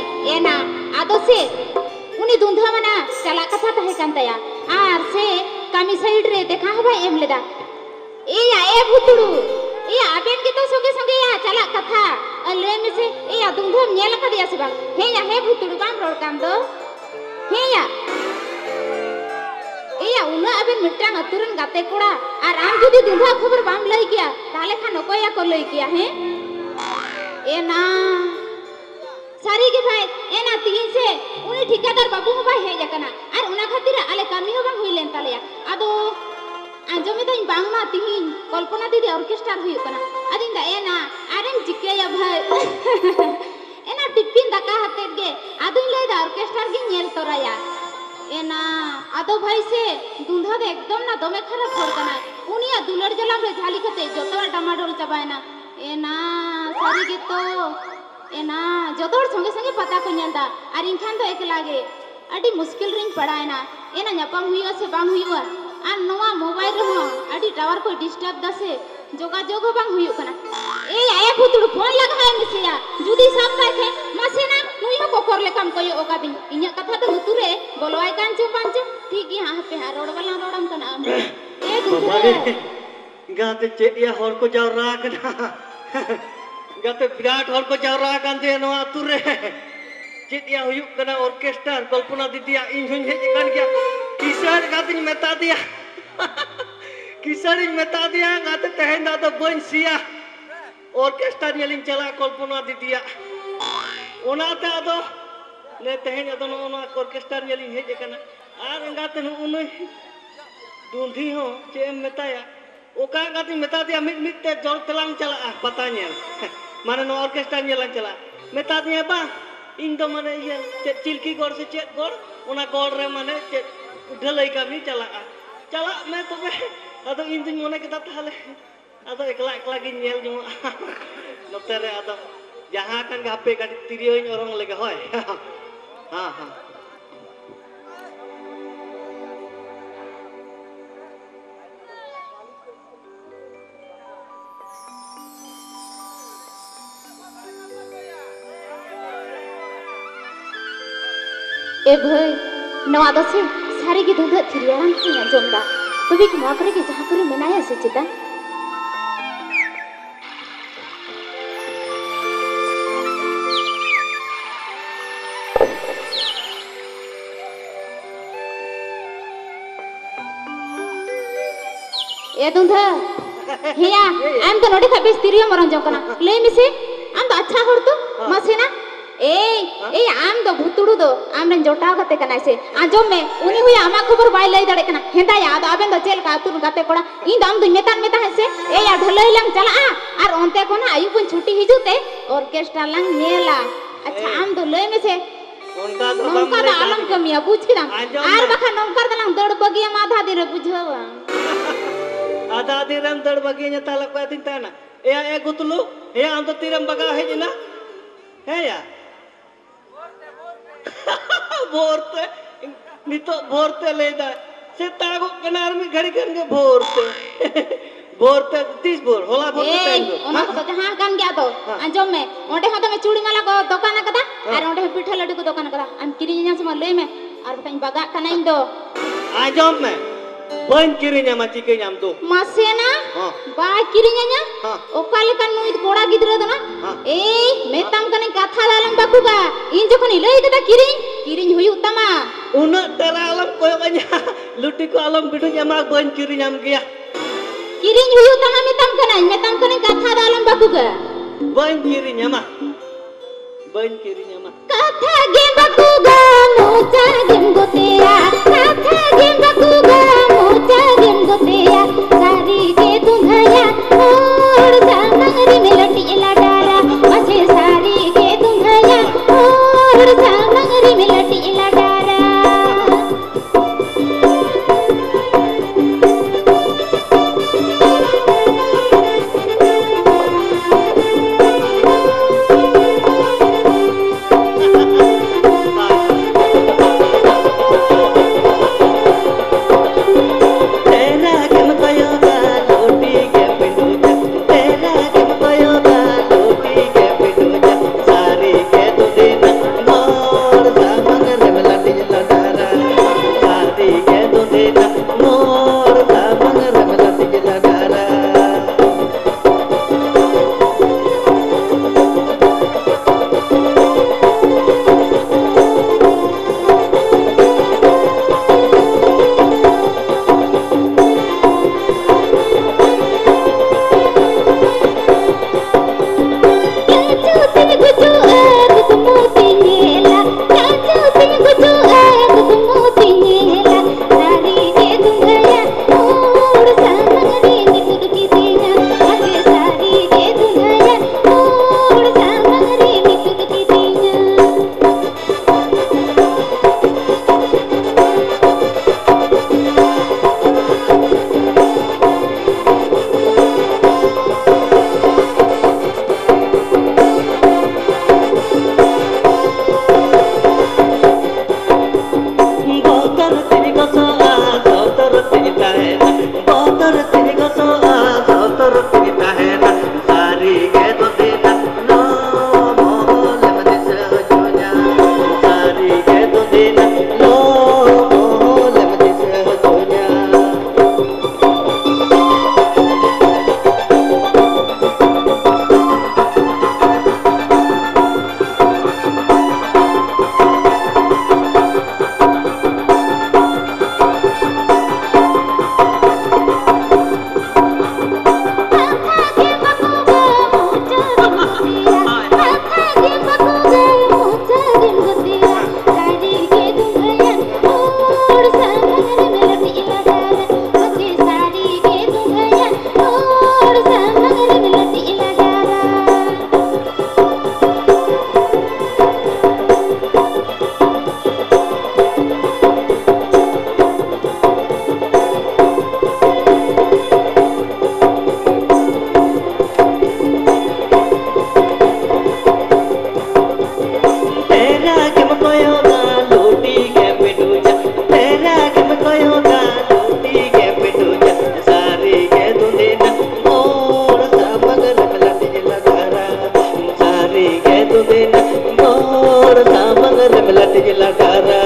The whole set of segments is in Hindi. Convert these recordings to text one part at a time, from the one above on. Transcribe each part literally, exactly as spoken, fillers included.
एना आदो से उनी दुंधा मना चला कथा तहे कांतया आर से कामी साइड रे देखा हबा एम लेदा ए या ए भुतुडू ए आबेन के तो संगे संगे या चला कथा अले में से ए या दुंधा नेल का दिया से बा हे या हे भुतुडू काम रोड काम दो हे या ए या उना अबेन मिटांग अतुरन गाते कोड़ा आर आम जुदी दुंधा खबर बाम लई किया ताले खान कोया को लई किया है ए ना सारी के भाई ए ना तीन से उनी ठेकेदार बाबू हो भाई हे जकना आर उना खातिर आले कामी हो बा हुइलेन तालेया आदो आजो में तो बांग मा तीन कल्पना दीदी ऑर्केस्ट्रा हुई कना अदिन दा ए ना आरेन चिकेया भाई ए ना टिफिन दका हते गे आदो ले दा ऑर्केस्ट्रा गे नेल तोराया ए ना आदो भाई से दुंधा दे एकदम ना दमे खराब होड़ कना उनिया दुलर जलाम रे झाली खते जतवा टमाटोल चबायना ए ना सारी के तो ए ना जतोड़ संगे संगे पता को नेलदा आर इनखान तो एक लागे अडी मुश्किल रिंग पड़ायना ए ना न्यापाम हुइयो से बांग हुइयो आर नवा मोबाइल रे हो अडी टावर को डिस्टर्ब दसे जोगा जोग बांग हुइयो कना ए आया भुतुड़ फोन लगाय मिसिया जुदी सब काथे मसेना नुई हो कोकर ले काम कयो ओका दिन इnya कथा तो हुतुरे बोलवाय कान चे पांच ठीक है हां पे रोड वाला रोडम कना ए दुरे गाते चेडिया होर को जावरा कना गाते विराट होर को जावरा कान दे नो आतुरे चेडिया हुयुक कना ऑर्केस्ट्रा कल्पना दीदिया इन हुन हे कान गया किसर गातिन मेता दिया किसर मेता दिया गाते तहन दा तो बन सिया ऑर्केस्ट्रा नेलिन चला कल्पना दीदिया ओनाते आदो ने तहन आदो नो नो ऑर्केस्ट्रा नेलिन हे कना आर गाते नो उन दुंधी हो चे मेताया ओका गाती मेता दिया मिट मिट ते जोर तलांग चला पता नेल माने नो ऑर्केस्ट्रा नेलां चला मेता दिया बा इन तो माने ये चिलकी गोर से चेत गोर ओना गोर रे माने चेत ढलई कमी चला चला मैं तो आदो इन दिन मोने केता ताले आदो एकला एकला गिन नेल जो नोते रे आदो जहां कन गापे गाडी तिरियो इन ओरंग लेगे होय हां हां ए भाई नवा दसे सारी की दूध थिरियाराम की जमदा तो भी नवा करे के जहां करे मनाया से चिता ए दूधा हिया आम तो नोडी खबे स्थिरियो मरन जकना ले मिसे आम तो अच्छा हर तो मसेना ए ए आम दो भुतुडू दो आम रे जोटाव कते कना से आजो में उनी हुई आमा खबर बाय लई दड़े कना हेंदा याद आबेन दो चेल का तुन गाते कोड़ा इन दाम दु मेतान मेता हसे ए या ढलई लंग चला आ आर ओनते कोना आयु पुन छुट्टी हिजुते ऑर्केस्ट्रा लंग नेला अच्छा आम दो लई में से उनका तो नौका दा आलम कमिया बुझिदाम आर बखा नौकर दलंग दड़ बगिया माधा दिरे बुझवा आधा दिरम दड़ बगिया नेता लकवा दिन ताना ए ए गुतलू हे आम तो तिरम बगा है जिना है या भोरते नितो भोरते लेदा से तागो कनार में घड़ी करन के भोरते भोरते तीस भोर होला भोरते टाइम दो ओना तो जहां कान गया तो अंजो में ओंडे होता में चूड़ी माला को दुकान कदा आर ओंडे पिठा लड्डू को दुकान कदा हम किरिया से ले में आर बताई बगा कना इन दो आजो में बन किरिया मा चिके नाम दो मासेना बा किरिया ओकाले कान नुई कोड़ा गिदरे दो ना ए मेताम कने कथा दालम बाकुगा इन जखन लई कदा किरिन किरिन हुयु तमा उन तेरा आलम कोय बन्या लुटी को आलम बिडु जमा बन किरिन नाम गया किरिन हुयु तमा मेताम कने मेताम कने कथा दालम बाकुगा बन किरिन मा बन किरिन मा कथा गे बाकुगा मोचा गेम गोतेया कथा गे बाकुगा मोचा गेम गोतेया सारी के दुंधया और सामंगरी में लटी लाडारा मसे सारी के दुंधया और सामंगरी में लटी लाडारा melatih ladara.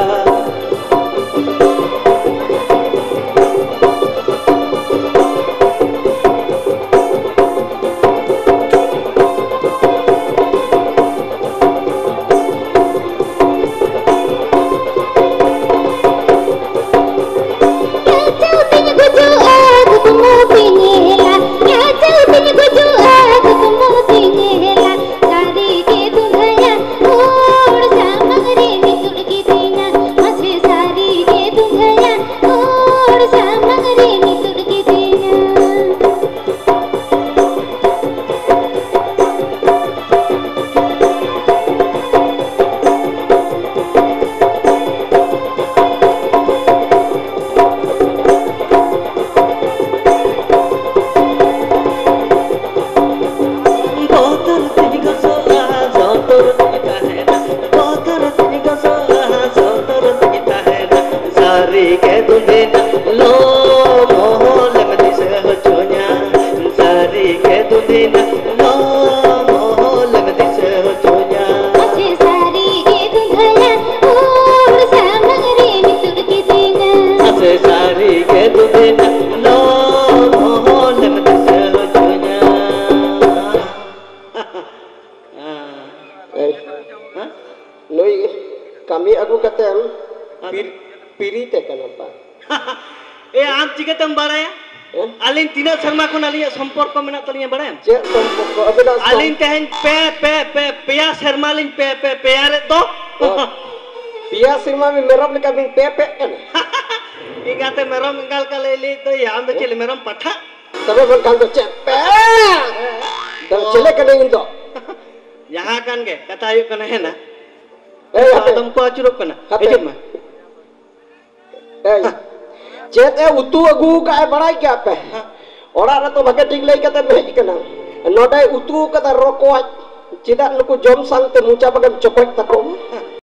Kami aku katem pir piri tekan apa? Eh am ciket tem baraya? Alin tina serma kon alin सम्पर्क में ना तलिया baraya? Cek सम्पर्क अबे dah. Alin tehen pe pe pe pea serma alin pe pe peare to? Pia serma में मेरा लेकर बिंग पे पे kan? Ikate merom engkal kali li to ya am cile merom patha. Tapi berkal tu cek pe. Dah cile kan ini tu. यहाँ kan के kata ayuk kan है ना? Eh, तुमको अचुरक करना Apa? Eh, cek eh utu agu ka barai क्या पे? Orang orang tu bagai tinggal kata behik kena. Nodai utu kata rokok. Tidak nuku jom sang te muncak bagai cokok takom.